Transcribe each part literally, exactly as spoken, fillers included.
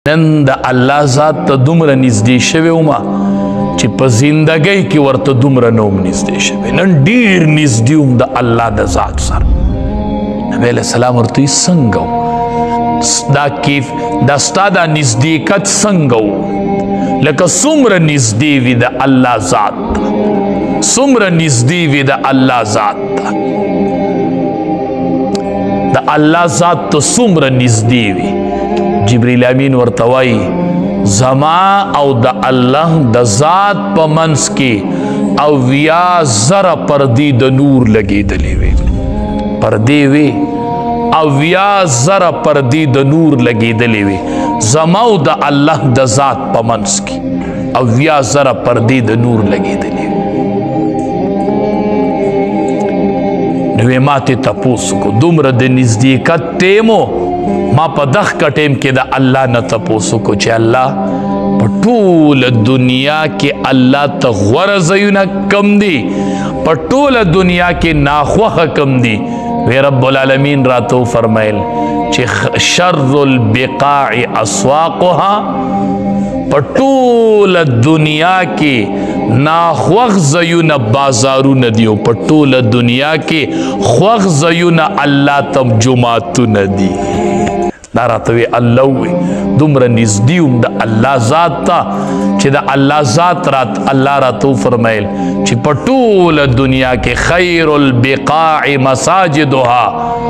نن د الله ذات ته دومره نږدې شوی ومه چې په زندګۍ کې ورته دومره نه وم نږدې شوی. نن ډېر نږدې وم د الله د ذات سره. نبی علیه السلام ورته وایي څنګه و دا کیف دا ستا دا نږدېکت څنګه و لکه څومره نږدې وي د الله ذات ته، څومره نږدې وي د الله ذات ته، د الله ذات ته څومره نږدې وي. جبریل امین ورته وایي زما او د الله د ذات په منځ کې اویا زره پردې د نور لګېدلې وې، پردې وې اویا زره پردې د نور لګېدلې وې زما او د الله د ذات په منځ کې اویا زره پردې د نور لګېدلې وې. نو یې ما ترې تپوس وکړو دومره د نږدېکت ټیم و، ما په دغه ټیم کې د الله نه تپوس وکړو چې الله په ټوله دنیا کې الله ته غوره ځایونه کم دي، په ټوله دنیا کې ناخوښه کم دي. وی رب العالمین راته وفرمیل چې شر البقاع اسواقها، په ټوله دنیا کې ناخوښ ځایونه بازارونه دي او په ټوله دنیا کې خوښ ځایونه الله ته جوماتونه دي. دا راته وی الله وی دومره نږدې وم د الله ذات ته چې د الله ذات رات الله راته وفرمیل چې په ټوله دنیا کې خیر البقاع مساجدها،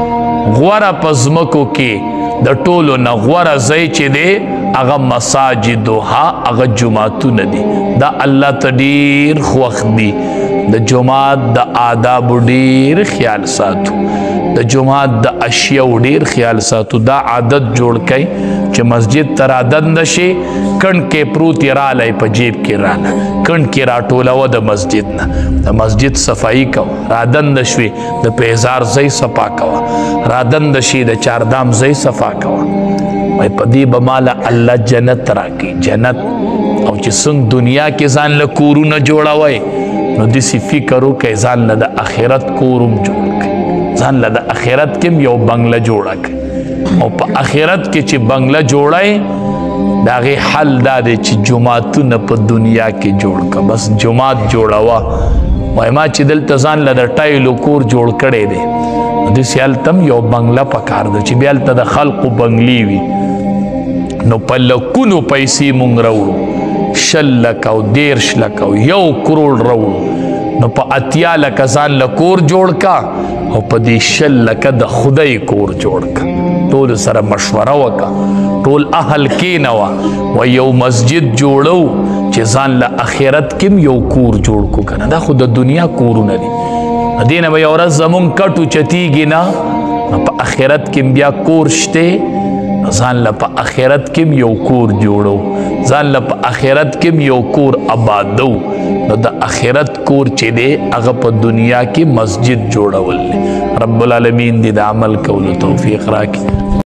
غوره په ځمکو کې د ټولو نه غوره ځای چې دی هغه مساجدها هغه جوماتونه دي. دا الله ته ډېر خوښ دي. د جومات د آدابو ډېر خیال ساتو، د جمعات د اشیاو ډیر خیال ساتو. دا عادت جوړ کئ چې مسجد ته رادنده شي کڼ کې پروت یې رالی په جیب کې راله، کڼ کې راټولوه د مسجد نه، د مسجد صفایي کوه، رادنده شوې د پیزار ځای صفا کوه، رادنده شي د چاردام ځای صفا کوه. وایي په دې به ماله الله جنت راکړي، جنت. او چې څنګه دنیا کې ځان له کورونه جوړوئ نو داسې فکر وکئ ځان له د آخرت کور هم جوړ کړئ، ځان له د آخرت کې یو بنګله جوړه کړئ. او په آخرت کې چې بنګله جوړئ د هغې حل دا دی چې جوماتونه په دنیا کې جوړ کړه. بس جومات جوړوه. وایي ما چې دلته ځان له د ټایلو کور جوړ کړی دی نو داسې هلته هم یو بنګله پکار ده چې بیا هلته د خلقو بنګلې وي. نو په لکونو پیسې مونږ راوړو، شل لکه او دېرش لکه او یو کروړ راوړو. نو په اتیا لکه ځان له کور جوړ کا او په دې شل لکه د خدای کور جوړ کا. ټول سره مشوره وکړه، ټول اهل کېنوه و یو مسجد جوړو چې ځان له آخرت کې یو کور جوړ کو کنه. دا خو د دنیا کورونه دي، دې نه به یو ورځ زمونږ کټو چتیږي نه، په آخرت کې بیا کور شته. ځان له په آخرت کې یو کور جوړو، ځان له په آخرت کې یو کور آبادو. نو د آخرت کور چې دی هغه په دنیا کې مسجد جوړول. رب العالمین دې د عمل کولو توفیق راکړي.